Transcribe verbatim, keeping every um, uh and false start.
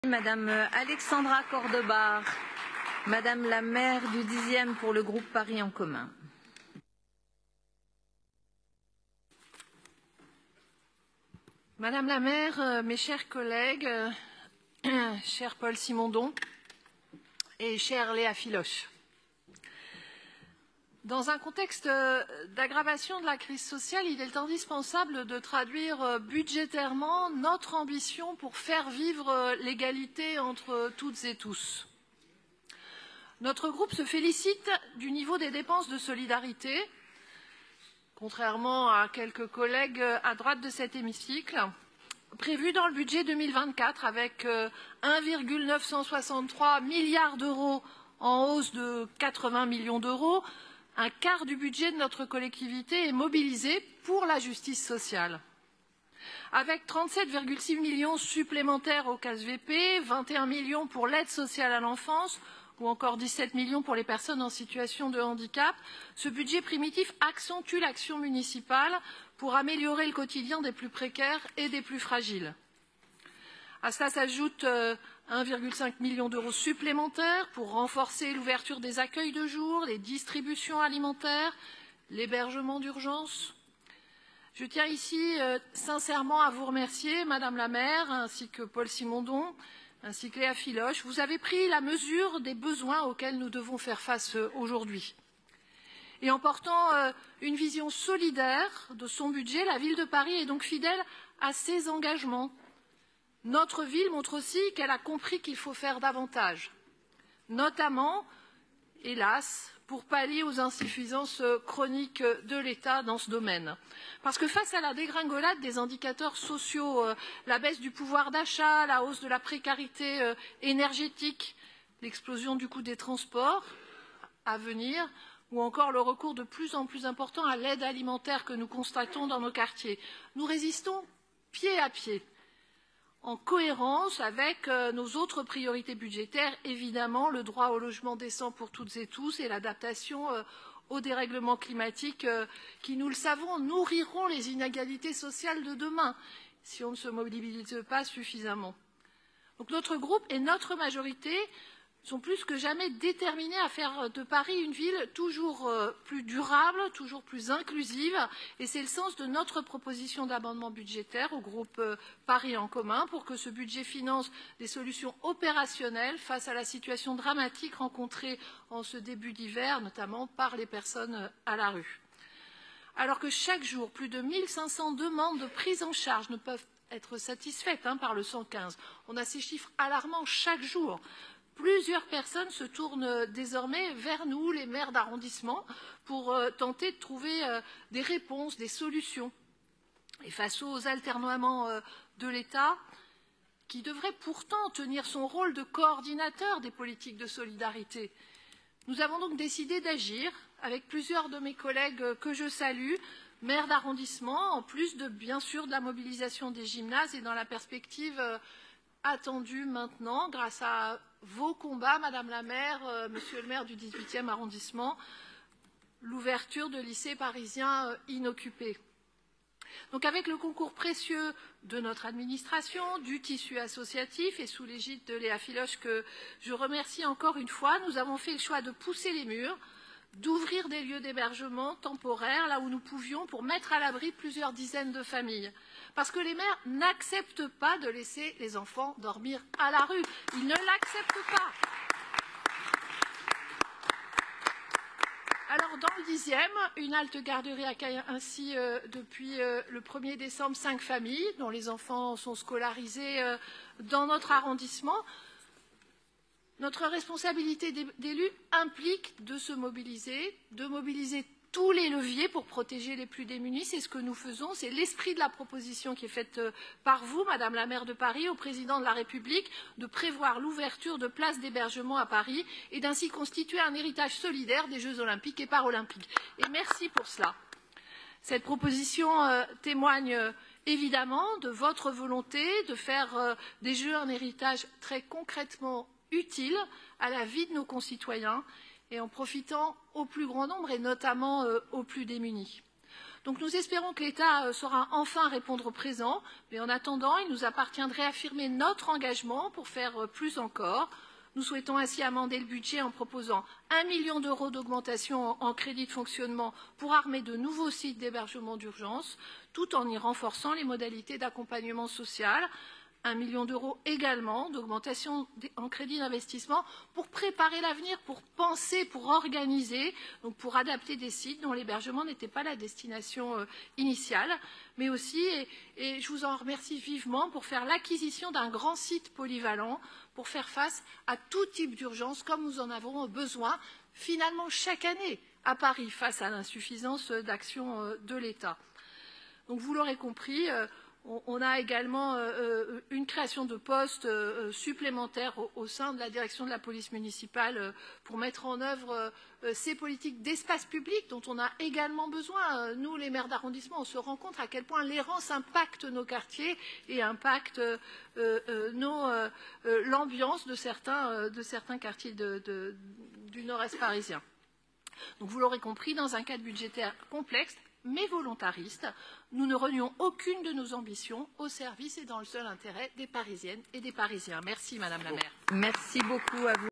Madame Alexandra Cordobar, Madame la maire du dixième pour le groupe Paris en commun. Madame la maire, mes chers collègues, euh, cher Paul Simondon et chère Léa Filoche, dans un contexte d'aggravation de la crise sociale, il est indispensable de traduire budgétairement notre ambition pour faire vivre l'égalité entre toutes et tous. Notre groupe se félicite du niveau des dépenses de solidarité, contrairement à quelques collègues à droite de cet hémicycle, prévu dans le budget deux mille vingt-quatre avec un virgule neuf cent soixante-trois milliards d'euros en hausse de quatre-vingts millions d'euros. Un quart du budget de notre collectivité est mobilisé pour la justice sociale. Avec trente-sept virgule six millions supplémentaires au C A S V P, vingt et un millions pour l'aide sociale à l'enfance ou encore dix-sept millions pour les personnes en situation de handicap, ce budget primitif accentue l'action municipale pour améliorer le quotidien des plus précaires et des plus fragiles. À cela s'ajoute un virgule cinq million d'euros supplémentaires pour renforcer l'ouverture des accueils de jour, les distributions alimentaires, l'hébergement d'urgence. Je tiens ici euh, sincèrement à vous remercier, Madame la maire, ainsi que Paul Simondon, ainsi que Léa Filoche. Vous avez pris la mesure des besoins auxquels nous devons faire face euh, aujourd'hui. Et en portant euh, une vision solidaire de son budget, la ville de Paris est donc fidèle à ses engagements. Notre ville montre aussi qu'elle a compris qu'il faut faire davantage, notamment, hélas, pour pallier aux insuffisances chroniques de l'État dans ce domaine. Parce que face à la dégringolade des indicateurs sociaux, la baisse du pouvoir d'achat, la hausse de la précarité énergétique, l'explosion du coût des transports à venir, ou encore le recours de plus en plus important à l'aide alimentaire que nous constatons dans nos quartiers, nous résistons pied à pied, en cohérence avec euh, nos autres priorités budgétaires, évidemment le droit au logement décent pour toutes et tous et l'adaptation euh, au dérèglement climatique euh, qui, nous le savons, nourriront les inégalités sociales de demain si on ne se mobilise pas suffisamment. Donc notre groupe et notre majorité sont plus que jamais déterminés à faire de Paris une ville toujours plus durable, toujours plus inclusive. Et c'est le sens de notre proposition d'amendement budgétaire au groupe Paris en commun pour que ce budget finance des solutions opérationnelles face à la situation dramatique rencontrée en ce début d'hiver, notamment par les personnes à la rue. Alors que chaque jour, plus de mille cinq cents demandes de prise en charge ne peuvent être satisfaites hein, par le cent quinze. On a ces chiffres alarmants chaque jour. Plusieurs personnes se tournent désormais vers nous, les maires d'arrondissement, pour euh, tenter de trouver euh, des réponses, des solutions. Et face aux alternoiements euh, de l'État, qui devrait pourtant tenir son rôle de coordinateur des politiques de solidarité, nous avons donc décidé d'agir avec plusieurs de mes collègues que je salue, maires d'arrondissement, en plus de, bien sûr, de la mobilisation des gymnases et dans la perspective euh, attendue maintenant, grâce à vos combats, Madame la maire, euh, Monsieur le maire du dix-huitième arrondissement, l'ouverture de lycées parisiens euh, inoccupés. Donc avec le concours précieux de notre administration, du tissu associatif et sous l'égide de Léa Filoche que je remercie encore une fois, nous avons fait le choix de pousser les murs, d'ouvrir des lieux d'hébergement temporaires là où nous pouvions pour mettre à l'abri plusieurs dizaines de familles. Parce que les maires n'acceptent pas de laisser les enfants dormir à la rue. Ils ne l'acceptent pas. Alors, dans le dixième, une halte garderie accueille ainsi euh, depuis euh, le premier décembre cinq familles dont les enfants sont scolarisés euh, dans notre arrondissement. Notre responsabilité d'élus implique de se mobiliser, de mobiliser tous les leviers pour protéger les plus démunis. C'est ce que nous faisons. C'est l'esprit de la proposition qui est faite par vous, Madame la maire de Paris, au président de la République, de prévoir l'ouverture de places d'hébergement à Paris et d'ainsi constituer un héritage solidaire des Jeux olympiques et paralympiques. Et merci pour cela. Cette proposition euh, témoigne euh, évidemment de votre volonté de faire euh, des Jeux un héritage très concrètement utile à la vie de nos concitoyens et en profitant au plus grand nombre et notamment euh, aux plus démunis. Donc nous espérons que l'État saura enfin répondre présent, mais en attendant, il nous appartient de réaffirmer notre engagement pour faire plus encore. Nous souhaitons ainsi amender le budget en proposant un million d'euros d'augmentation en crédit de fonctionnement pour armer de nouveaux sites d'hébergement d'urgence, tout en y renforçant les modalités d'accompagnement social. Un million d'euros également d'augmentation en crédit d'investissement pour préparer l'avenir, pour penser, pour organiser, donc pour adapter des sites dont l'hébergement n'était pas la destination euh, initiale, mais aussi, et, et je vous en remercie vivement, pour faire l'acquisition d'un grand site polyvalent pour faire face à tout type d'urgence comme nous en avons besoin finalement chaque année à Paris face à l'insuffisance d'action euh, de l'État. Donc vous l'aurez compris, euh, on a également euh, une création de postes euh, supplémentaires au, au sein de la direction de la police municipale euh, pour mettre en œuvre euh, ces politiques d'espace public dont on a également besoin. Nous, les maires d'arrondissement, on se rend compte à quel point l'errance impacte nos quartiers et impacte euh, euh, nos, euh, l'ambiance de certains, euh, de certains quartiers de, de, du nord-est parisien. Donc vous l'aurez compris, dans un cadre budgétaire complexe, mais volontariste, nous ne renions aucune de nos ambitions au service et dans le seul intérêt des Parisiennes et des Parisiens. Merci Madame la maire. Merci beaucoup à vous.